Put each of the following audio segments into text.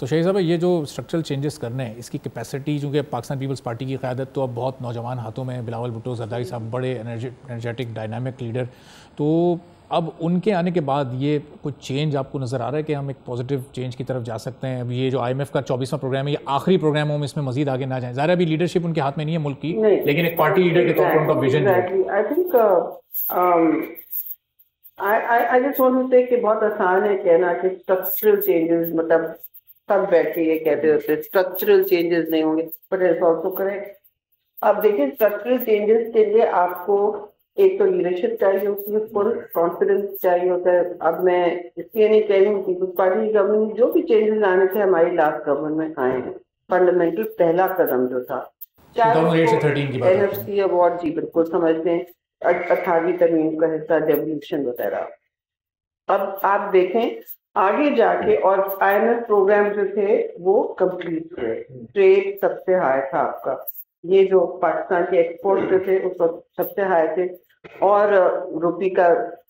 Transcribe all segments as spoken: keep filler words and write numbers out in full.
तो शाही साहब, ये जो स्ट्रक्चरल चेंजेस करने हैं, इसकी कैपेसिटी, चूँकि पाकिस्तान पीपल्स पार्टी की क़यादत तो अब बहुत नौजवान हाथों में, बिलावल भुट्टो जरदारी साहब बड़े एनर्जेटिक डायनामिक लीडर, तो अब उनके आने के बाद ये कुछ चेंज आपको नज़र आ रहा है कि हम एक पॉजिटिव चेंज की तरफ जा सकते हैं? अब ये जो आई एम एफ का चौबीसवां प्रोग्राम है, ये आखिरी प्रोग्राम हो, हम इसमें मजीद आगे ना जाएं। ज़ाहिर अभी लीडरशिप उनके हाथ में नहीं है मुल्क की, लेकिन एक पार्टी लीडर के तौर पर उनका विजन है। I, I, I just want to say कि बहुत आसान है कहना कि स्ट्रक्चरल चेंजेस, मतलब सब बैठ के ये कहते होते हैं स्ट्रक्चरल चेंजेस नहीं होंगे, बट इट्स ऑल्सो करेक्ट। अब देखिए, स्ट्रक्चरल चेंजेस के लिए आपको एक तो लीडरशिप चाहिए होती है, फुल कॉन्फिडेंस चाहिए होता है। अब मैं इसलिए नहीं कह रही हूँ पीपल्स पार्टी की गवर्नमेंट जो भी चेंजेस आने थे हमारी लास्ट गवर्नमेंट आए हैं, फंडामेंटल पहला कदम जो था, चाहे एन एफ सी अवार्ड, जी बिल्कुल समझते हैं, अठारहवीं तरमीम का हिस्सा, डेवल्यूशन वगैरह। अब आप देखें आगे जाके, और आई एम एफ प्रोग्राम जो थे वो कंप्लीट हुए, ट्रेड सबसे हाई था आपका, ये जो पाकिस्तान के एक्सपोर्ट जो थे उस वक्त सबसे हाई थे, और रुपी का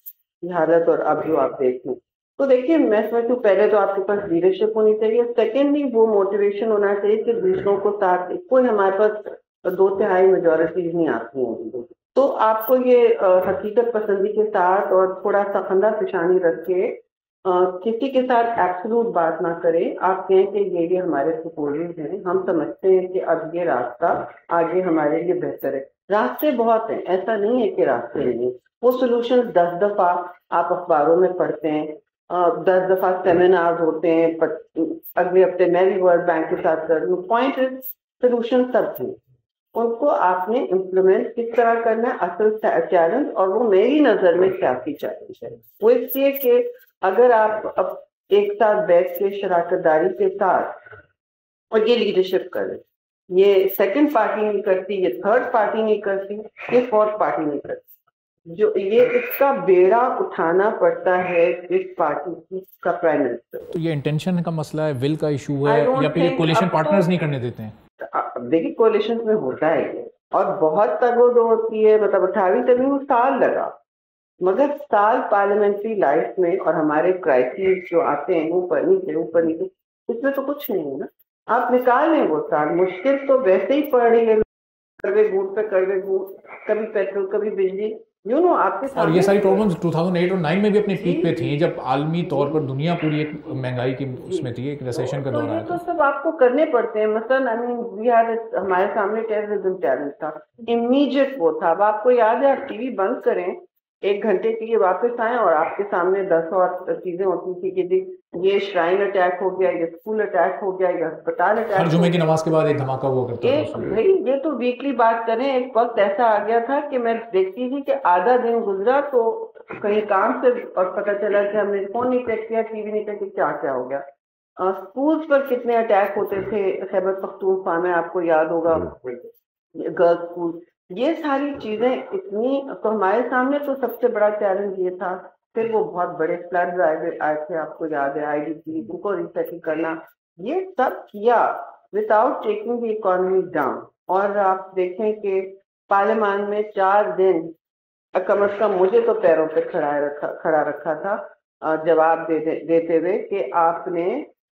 हालत, और अब जो आप देखें तो देखिए, मैं समझती हूँ पहले तो आपके पास लीडरशिप होनी चाहिए, सेकेंडली वो मोटिवेशन होना चाहिए कि दूसरों को साथ, कोई हमारे पास दो तिहाई मेजोरिटीज नहीं आती हैं, तो आपको ये हकीकत पसंदी के साथ और थोड़ा सा खंदा फिशानी रख के किसी के साथ एब्सोल्यूट बात ना करें। आप कहें कि ये ये हमारे प्रपोजल्स हैं, हम समझते हैं कि अब ये रास्ता आगे हमारे लिए बेहतर है। रास्ते बहुत हैं, ऐसा नहीं है कि रास्ते नहीं है, वो सोल्यूशन दस दफा आप अखबारों में पढ़ते हैं, दस दफा सेमिनार होते हैं, अगले हफ्ते मैं भी वर्ल्ड बैंक के साथ कर रही हूँ। पॉइंट इज सोल्यूशन सब थे, उनको आपने इम्प्लीमेंट किस तरह करना है असल चैलेंज, और वो मेरी नजर में सियासी चैलेंज है। वो इसलिए कि अगर आप अब एक साथ बैठ के शराकतदारी के साथ और ये लीडरशिप करें, ये सेकंड पार्टी नहीं करती, ये थर्ड पार्टी नहीं करती, ये फोर्थ पार्टी नहीं करती, जो ये इसका बेड़ा उठाना पड़ता है इस पार्टी का प्राइम मिनिस्टर। तो ये इंटेंशन का मसला है, विल का इशू है, या फिर ये कोलिशन पार्टनर्स नहीं करने देते हैं? देखिए, कोलिशन में होता है ये, और बहुत तगोदो होती है, मतलब अठारहवीं तरमीम साल लगा, मगर साल पार्लियामेंट्री लाइफ में और हमारे क्राइसिस जो आते हैं ऊपर नीचे ऊपर नीचे, इसमें तो कुछ नहीं है ना, आप निकाल लें वो साल। मुश्किल तो वैसे ही पड़ रही है, कड़वे गुड़ पे कड़वे गुड़, कभी पेट्रोल कभी बिजली, यू नो आपके और ये सारी प्रॉब्लम्स दो हज़ार आठ और नौ में भी अपने पीक पे थी, जब आलमी तौर पर दुनिया पूरी एक महंगाई की उसमें थी, एक रिसेशन का दौर आया था। तो सब आपको करने पड़ते हैं। मसलन आई मीन वी हैड, हमारे सामने टेररिज्म चैलेंज था, इमीडिएट वो था। अब आपको याद है, आप टीवी बंद करें, एक घंटे के लिए वापस आए और आपके सामने दस और चीजें होती थी कि जी ये श्राइन अटैक हो गया, ये स्कूल अटैक हो गया, ये अस्पताल अटैक, हर जुमे की नमाज के बाद एक धमाका हुआ करता था। भाई ये तो वीकली बात करें, एक वक्त ऐसा आ गया था कि मैं देखती थी कि आधा दिन गुजरा तो कहीं काम से और पता चला कि हमने फोन नहीं चेक किया, टीवी नहीं चेक किया, क्या क्या हो गया। स्कूल्स पर कितने अटैक होते थे खैबर पख्तूनख्वा में, आपको याद होगा, गर्ल्स स्कूल, ये सारी चीजें इतनी, तो हमारे सामने तो सबसे बड़ा चैलेंज ये था। फिर वो बहुत बड़े फ्लड्स आए आए थे, आपको याद है, आई डी पी, उनको रिसेटल करना, ये सब किया without taking the economy down. और आप देखें कि पार्लियामान में चार दिन कम अज कम मुझे तो पैरों पे खड़ा रखा खड़ा रखा था जवाब दे, दे, देते हुए कि आपने,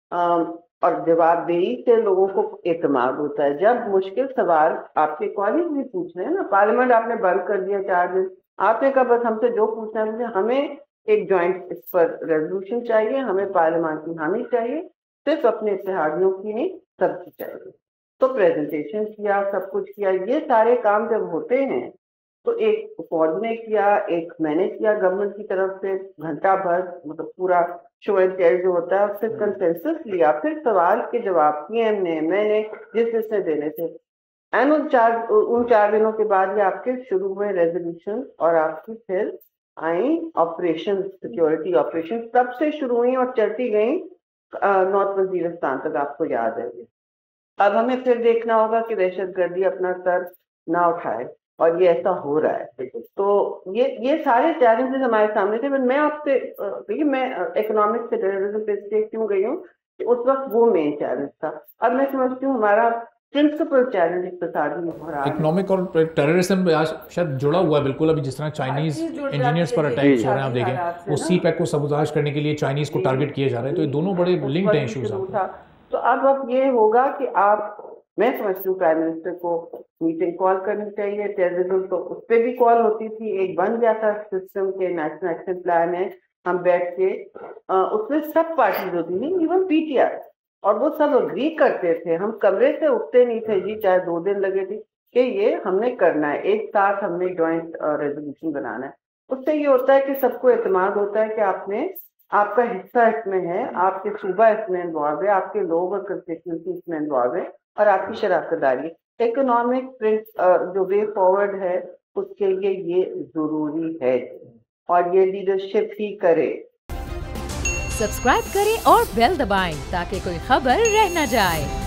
और जवाबदेही से लोगों को एतमाद होता है। जब मुश्किल सवाल आपके कॉलेज भी पूछ रहे हैं ना, पार्लियामेंट आपने बंद कर दिया चार दिन, आपने कहा बस हमसे जो पूछना है, हमें एक जॉइंट इस पर रेजोल्यूशन चाहिए, हमें पार्लियामेंट की हामी चाहिए, सिर्फ अपने इत्तेहादियों की नहीं सबकी चाहिए। तो प्रेजेंटेशन किया, सब कुछ किया, ये सारे काम जब होते हैं तो एक फौज ने किया, एक मैंने किया गवर्नमेंट की तरफ से, घंटा भर, मतलब पूरा शो एंड टेल जो होता है, फिर कंसेंसस लिया, फिर सवाल के जवाब किए हमने, मैंने जिस जिसने देने थे, एंड उन चार उन चार दिनों के बाद ये आपके शुरू हुए रेजोल्यूशन, और आपकी फिर आई ऑपरेशन, सिक्योरिटी ऑपरेशन तब से शुरू हुई और चलती गई नॉर्थ वजीरिस्तान तक, आपको याद है। अब हमें फिर देखना होगा कि दहशतगर्दी अपना सर ना उठाए, और ये ऐसा हो रहा है। तो ये ये सारे चैलेंजेस हमारे सामने थे। मैं आपसे देखिए, मैं इकोनॉमिक से टेररिज्म पे इसलिए क्यों गई हूँ कि उस वक्त वो मेन चैलेंज था। अब मैं समझती हूँ हमारा प्रिंसिपल चैलेंज इक्तिसादी हो रहा है। इकोनॉमिक और टेररिज्म शायद जुड़ा हुआ है बिल्कुल। अभी जिस तरह चाइनीज इंजीनियर्स पर अटैक हो रहे हैं, आप देखें, वो सी पैक को सबूताज करने के लिए चाइनीज को टारगेट किए जा रहे हैं, तो ये दोनों बड़े लिंक्ड हैं इश्यूज। तो अब अब ये होगा कि आप, मैं समझती हूँ प्राइम मिनिस्टर को मीटिंग कॉल करनी चाहिए। टेररिज्म तो उस पर भी कॉल होती थी, एक बन गया था सिस्टम के नेशनल एक्शन प्लान है, हम बैठ के उसमें सब पार्टीज होती थी, इवन पीटीआर, और वो सब अग्री करते थे। हम कमरे से उठते नहीं थे जी, चाहे दो दिन लगे थे, कि ये हमने करना है, एक साथ हमने जॉइंट रेजोल्यूशन बनाना है। उससे ये होता है कि सबको एतमाद होता है कि आपने, आपका हिस्सा इसमें है, आपके सूबा इसमें इन्वॉल्व है, आपके लोग और कंस्टिट्यूंसी इसमें इन्वॉल्व है, और आपकी शराकतदारी इकोनॉमिक जो वे फॉरवर्ड है उसके लिए ये जरूरी है, और ये लीडरशिप ही करे। सब्सक्राइब करें और बेल दबाएं ताकि कोई खबर रह न जाए।